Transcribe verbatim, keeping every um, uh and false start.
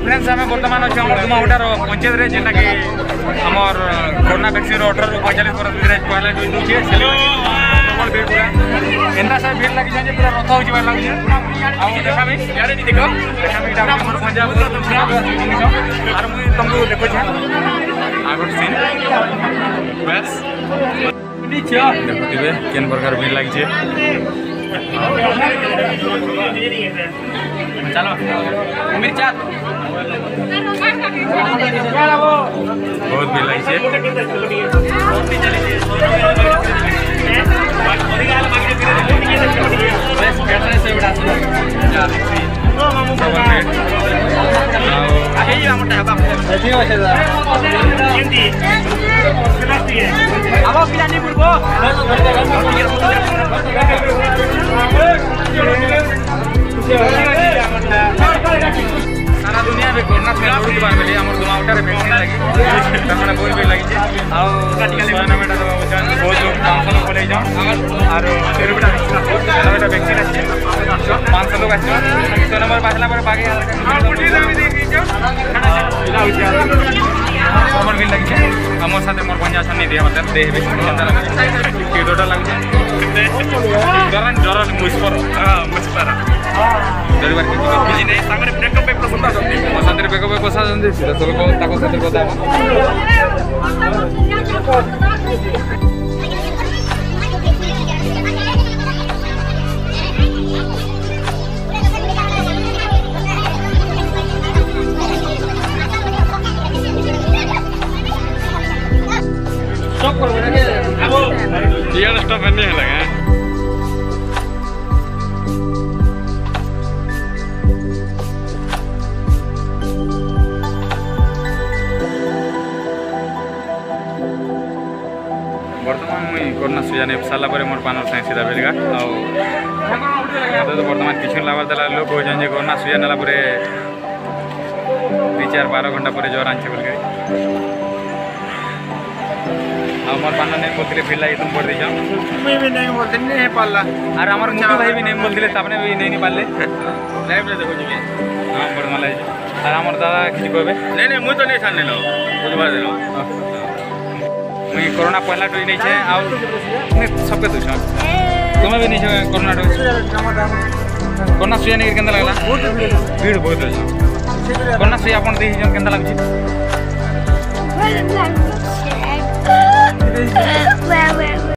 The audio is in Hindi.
फ्रेंड्स आम बर्तमान अच्छे आम दुमाउटार पंचायत रे जेनटा कि आमर कोरोना वैक्सीन अठारह रु पैंतालीस वर्ष भितर पहला डोज दूचे प्रबल भीड़ पूरा एंता सब भीड़ लगी जाए पूरा रथ हो लगे आउ देखा भी यारे देख देखा भी आमर पंजाब और मुझे तुमको देखो आगो सीन बस देखुवे केन प्रकार भीड़ लगी चलो मिर्चा बहुत भीड़ लगी सारा दुनिया में कोरोना से बहुत बार मिली आम दुमाउटार वैक्सीन लगी बहुत भीड़ लगी आनबे बहुत लोग पाँच लोग बोले जाओ और तेरहटा तेरहटा वैक्सीन आस पाँच लोग आस छः नंबर बाजला बागे प्रबल भीड़ लगी मोर साथ मोर पंजा अच्छा नहीं दिया मतलब देखे टीटा लगे जरा जरा मुस्पर मुस्पर डरबार किसी नहीं सामने ब्रेकअप पे पसंद आछंती मो साथे ब्रेकअप पे पसंद आछंती सीधा सब को ताको साथे को दामा स्टॉप कर बना के अब ये स्टॉप नहीं है लगा बर्तमान मुई कोरोना सुजा नहीं सारा पर मोर पानर साइंस सीधा बेलगा तो बर्तमान किसी लाभार देला लोक हो जाए कोरोना सुजा नाला दुई चार बारह घंटा पर ज्वर आंचे बोल मोर पान नहीं बोलते फिर लगी तुम पढ़ दीजा मुई भी नहीं बोलते नहीं पाला और हमार मुझे भाई भी नहीं बोलते आपने भी नहीं पाले लाइव रे देखो जी हां बर्तमान लाइव और हमार दादा किसी कहबे नहीं नहीं मुई तो नहीं छान लो बुझवा देलो मुई कोरोना पहला डोज नहीं छे आ सबके दूछ तुम्हें भी नहीं छे कोरोना डोज कोरोना सुई नहीं केंदा लागला भीड़ बहुत है कोरोना सुई आपन देहि जन केंदा लागछि